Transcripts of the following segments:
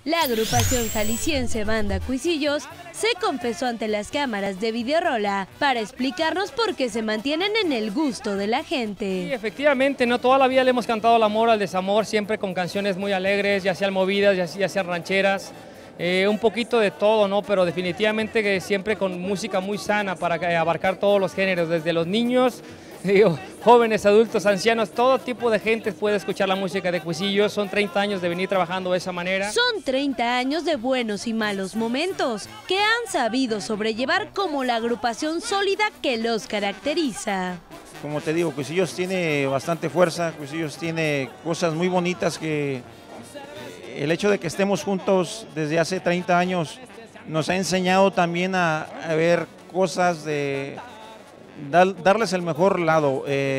La agrupación jalisciense Banda Cuisillos se confesó ante las cámaras de Videorola para explicarnos por qué se mantienen en el gusto de la gente. Sí, efectivamente, ¿no? Toda la vida le hemos cantado al amor, al desamor, siempre con canciones muy alegres, ya sean movidas, ya sean rancheras, un poquito de todo, ¿no? Pero definitivamente que siempre con música muy sana para abarcar todos los géneros, desde los niños, jóvenes, adultos, ancianos, todo tipo de gente puede escuchar la música de Cuisillos. Son 30 años de venir trabajando de esa manera. Son 30 años de buenos y malos momentos que han sabido sobrellevar como la agrupación sólida que los caracteriza. Como te digo, Cuisillos tiene bastante fuerza, Cuisillos tiene cosas muy bonitas que el hecho de que estemos juntos desde hace 30 años nos ha enseñado también a ver cosas de darles el mejor lado,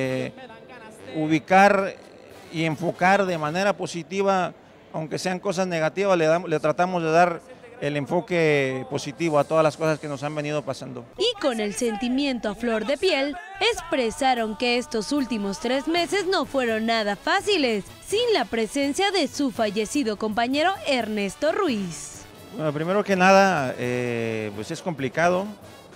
ubicar y enfocar de manera positiva, aunque sean cosas negativas, le tratamos de dar el enfoque positivo a todas las cosas que nos han venido pasando. Y con el sentimiento a flor de piel, expresaron que estos últimos 3 meses no fueron nada fáciles, sin la presencia de su fallecido compañero Ernesto Ruiz. Bueno, primero que nada, pues es complicado.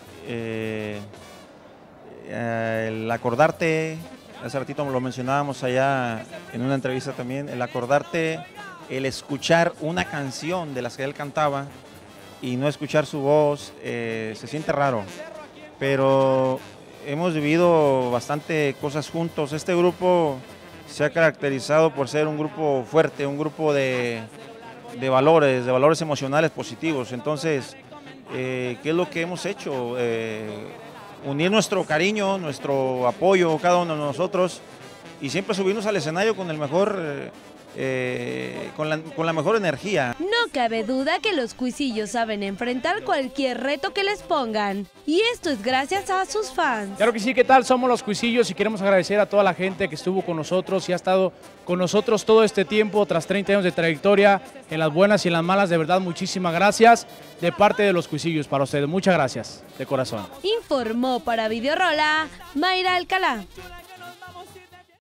El acordarte, hace ratito lo mencionábamos allá en una entrevista también, el acordarte, el escuchar una canción de las que él cantaba y no escuchar su voz, se siente raro, pero hemos vivido bastante cosas juntos. Este grupo se ha caracterizado por ser un grupo fuerte, un grupo de valores emocionales positivos. Entonces, ¿qué es lo que hemos hecho? Unir nuestro cariño, nuestro apoyo, cada uno de nosotros, y siempre subirnos al escenario con el mejor, con la mejor energía. No cabe duda que los Cuisillos saben enfrentar cualquier reto que les pongan, y esto es gracias a sus fans. Claro que sí, ¿qué tal? Somos los Cuisillos y queremos agradecer a toda la gente que estuvo con nosotros y ha estado con nosotros todo este tiempo, tras 30 años de trayectoria, en las buenas y en las malas. De verdad, muchísimas gracias de parte de los Cuisillos para ustedes. Muchas gracias, de corazón. Informó para Videorola Mayra Alcalá.